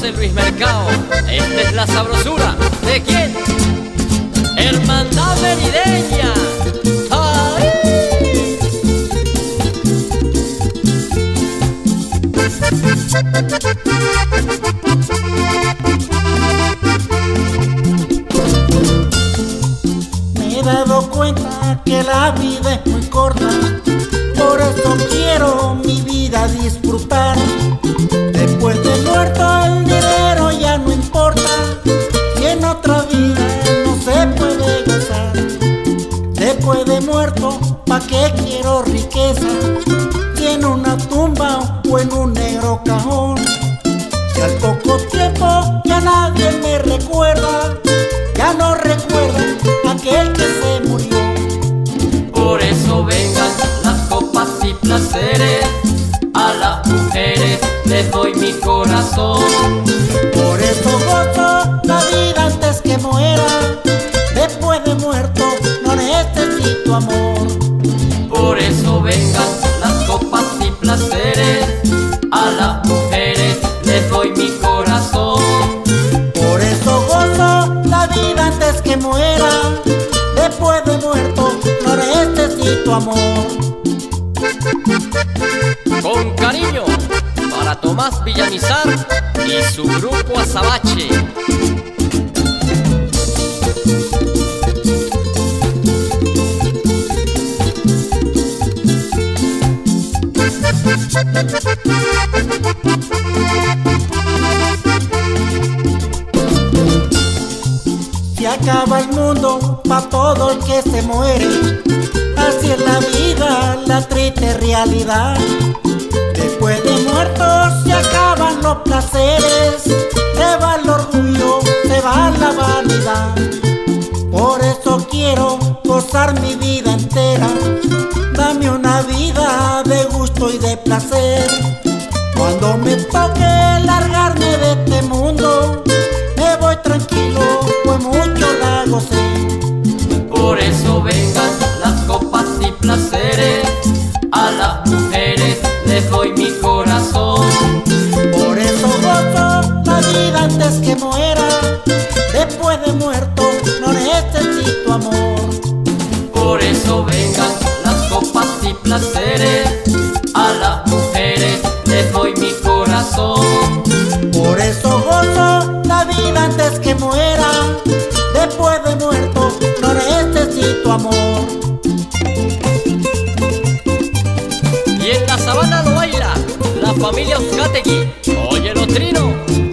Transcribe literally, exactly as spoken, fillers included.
José Luis Mercado. Esta es la sabrosura. ¿De quién? Hermandad Merideña. ¡Ay! Me he dado cuenta que la vida es muy corta, por eso quiero mi vida disfrutar. Después de muerto el dinero ya no importa, y en otra vida no se puede gozar. Después de muerto, ¿pa' qué quiero riqueza? Si en una tumba o en un negro cajón, y al poco tiempo ya nadie me recuerda, ya no recuerdan aquel que se murió. Por eso vengan las copas y placeres, a las mujeres les doy mi corazón. Por eso gozo la vida antes que muera, después de muerto no necesito amor. Por eso vengan las copas y placeres, a las mujeres les doy mi corazón. Por eso gozo la vida antes que muera, después de muerto no necesito amor. Con cariño para Tomás Villamizar y su grupo Azabache. Se acaba el mundo pa' todo el que se muere, así es la vida, la triste realidad. Después de muertos se acaban los placeres, se va el orgullo, se va la vanidad. Por eso quiero gozar mi vida entera, dame una vida de gusto y de placer. Cuando me toque largarme de este mundo, me voy tranquilo, pues mucho la gocé. Por eso vengan las copas y placeres, a las mujeres les doy mi corazón. Por eso gozo la vida antes que muera, después de muerto no necesito amor. Por eso vengan las copas y placeres, a las mujeres les doy mi corazón. Por eso gozo la vida antes que muera, después de muerto no necesito amor. Y en la sabana lo baila la familia Uzcategui. Oye los trinos.